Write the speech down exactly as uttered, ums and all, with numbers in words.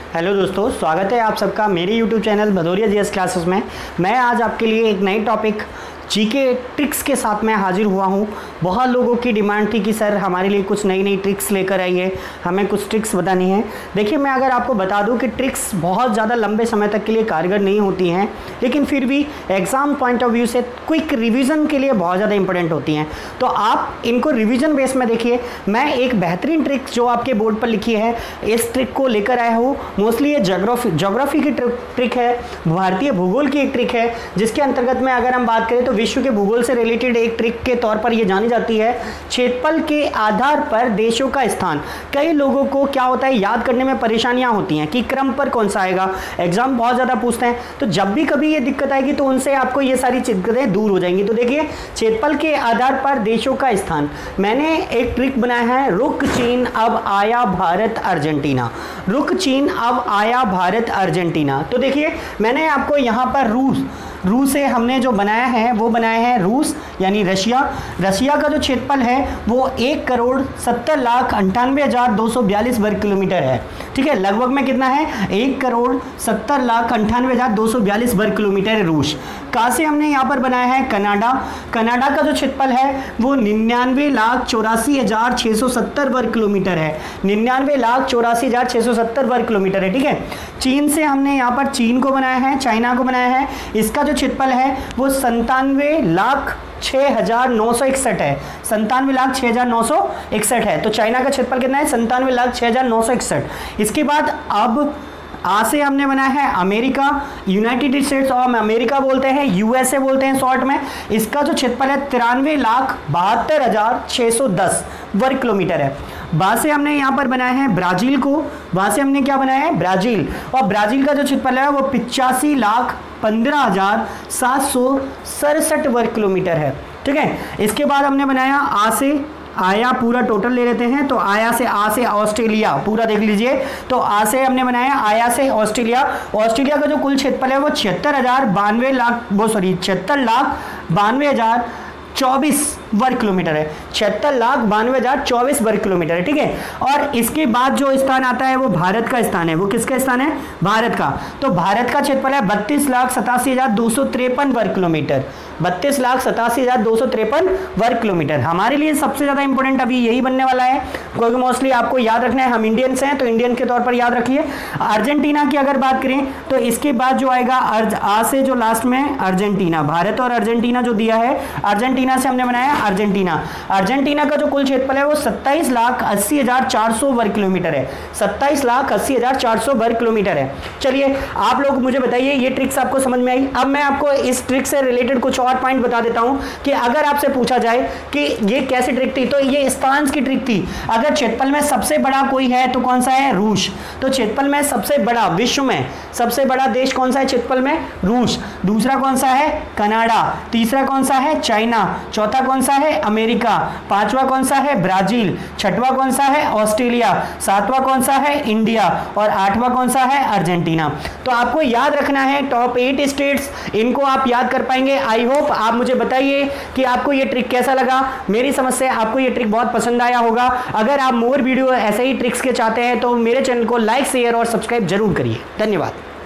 Hello दोस्तों, स्वागत है आप सबका मेरे YouTube channel Bhadauria GS classes में। मैं आज आपके लिए एक नई टॉपिक जीके ट्रिक्स के साथ में हाजिर हुआ हूँ। बहुत लोगों की डिमांड थी कि सर हमारे लिए कुछ नई नई ट्रिक्स लेकर आइए, हमें कुछ ट्रिक्स बतानी है। देखिए, मैं अगर आपको बता दूं कि ट्रिक्स बहुत ज़्यादा लंबे समय तक के लिए कारगर नहीं होती हैं, लेकिन फिर भी एग्ज़ाम पॉइंट ऑफ व्यू से क्विक रिवीजन के लिए बहुत ज़्यादा इंपॉर्टेंट होती हैं। तो आप इनको रिवीजन बेस में देखिए। मैं एक बेहतरीन ट्रिक जो आपके बोर्ड पर लिखी है, इस ट्रिक को लेकर आया हूँ। मोस्टली ये जोग्राफी जोग्राफी की ट्रिक है, भारतीय भूगोल की एक ट्रिक है, जिसके अंतर्गत में अगर हम बात करें तो विश्व के भूगोल से रिलेटेड एक ट्रिक के तौर पर यह जानी जाती है। क्षेत्रफल के आधार पर देशों का स्थान। कई लोगों को क्या होता है, याद करने में परेशानियां होती हैं कि क्रम पर कौन सा आएगा। एग्जाम बहुत ज़्यादा पूछते हैं, तो जब भी कभी ये दिक्कत आएगी तो उनसे आपको ये सारी दिक्कतें दूर हो जाएंगी। तो देखिए, क्षेत्रफल के आधार पर देशों का स्थान, मैंने एक ट्रिक बनाया है। रुक चीन अब आया भारत अर्जेंटीना। रुक चीन अब आया भारत अर्जेंटीना। तो देखिए, मैंने आपको यहाँ पर रूस रूस से हमने जो बनाया है वो बनाया है रूस यानी रशिया। रशिया का जो क्षेत्रफल है वो एक करोड़ सत्तर लाख अंठानवे हज़ार दो सौ बयालीस वर्ग किलोमीटर है। ठीक है, लगभग में कितना है, एक करोड़ सत्तर लाख अंठानवे हज़ार दो सौ बयालीस वर्ग किलोमीटर है रूस। कहाँ से हमने यहाँ पर बनाया है, कनाडा। कनाडा का जो क्षेत्रफल है वो निन्यानवे लाख चौरासी हज़ार छः सौ सत्तर वर्ग किलोमीटर है। निन्यानवे लाख चौरासी हज़ार छः सौ सत्तर वर्ग किलोमीटर है। ठीक है, चीन से हमने यहाँ पर चीन को बनाया है, चाइना को बनाया है। इसका जो क्षेत्रफल है वो संतानवे लाख छः हजार नौ सौ इकसठ है। संतानवे लाख छः हजार नौ सौ इकसठ है। तो चाइना का क्षेत्रफल कितना है, संतानवे लाख छः हजार नौ सौ इकसठ। इसके बाद अब आ से हमने बनाया है America, United States of America बोलते हैं, यूएसए बोलते हैं शॉर्ट में। इसका जो क्षेत्रफल है तिरानवे लाख बहत्तर हजार छः सौ दस वर्ग किलोमीटर है। वहाँ से हमने यहाँ पर बनाया है ब्राज़ील को। वहाँ से हमने क्या बनाया है, ब्राज़ील। और ब्राज़ील का जो क्षेत्रफल है वो पिचासी लाख पंद्रह हजार सात सौ सड़सठ वर्ग किलोमीटर है। ठीक है, इसके बाद हमने बनाया आ से आया, पूरा टोटल ले लेते हैं। तो आया से आ से ऑस्ट्रेलिया पूरा देख लीजिए। तो आ से हमने बनाया आया से ऑस्ट्रेलिया। ऑस्ट्रेलिया का जो कुल क्षेत्रफल है वो छिहत्तर हजार बानवे लाख वो सॉरी छिहत्तर लाख बानवे हजार चौबीस वर्ग किलोमीटर है। छिहत्तर लाख बानवे हजार चौबीस वर्ग किलोमीटर है। ठीक है, और इसके बाद जो स्थान आता है वो भारत का स्थान है। वो किसका स्थान है, भारत का। तो भारत का क्षेत्रफल है बत्तीस लाख सतासी हजार दो सौ तिरपन वर्ग किलोमीटर। बत्तीस लाख सतासी हजार दो सौ तिरपन वर्ग किलोमीटर हमारे लिए सबसे ज्यादा इंपॉर्टेंट अभी यही बनने वाला है, क्योंकि मोस्टली आपको याद रखना है, हम इंडियंस हैं तो इंडियन के तौर पर याद रखिए। अर्जेंटीना की अगर बात करें तो इसके बाद जो आएगा आ से जो लास्ट में अर्जेंटीना। भारत और अर्जेंटीना जो दिया है, अर्जेंटीना से हमने बनाया अर्जेंटीना। अर्जेंटीना का जो कुल क्षेत्रफल है वो सत्ताईस लाख अस्सी हजार चार सौ वर्ग किलोमीटर है। सत्ताईस लाख अस्सी हजार चार सौ वर्ग किलोमीटर है। चलिए, आप लोग मुझे बताइए ये ट्रिक्स आपको समझ में आई। अब मैं आपको इस ट्रिक से रिलेटेड कुछ और पॉइंट बता देता हूं कि अगर आपसे पूछा जाए कि ये कैसी ट्रिक थी, तो ये स्थान की ट्रिक थी। अगर क्षेत्रफल में सबसे बड़ा कोई है तो कौन सा है, रूस। तो क्षेत्रफल में सबसे बड़ा, विश्व में सबसे बड़ा देश कौन सा है क्षेत्रफल में, रूस। दूसरा कौन सा है, कनाडा। तीसरा कौन सा है, चाइना। चौथा कौन सा है, अमेरिका। पांचवा कौन सा है, ब्राजील। छठवां कौन सा है, ऑस्ट्रेलिया। सातवां कौन सा है, इंडिया। और आठवां कौन सा है, अर्जेंटीना। तो आपको याद रखना है टॉप एट स्टेट्स, इनको आप याद कर पाएंगे। आई होप आप मुझे बताइए कि आपको ये ट्रिक कैसा लगा। मेरी समझ से आपको ये ट्रिक बहुत पसंद आया होगा। अगर आप मोर वीडियो ऐसे ही ट्रिक्स के चाहते हैं तो मेरे चैनल को लाइक शेयर और सब्सक्राइब जरूर करिए। धन्यवाद।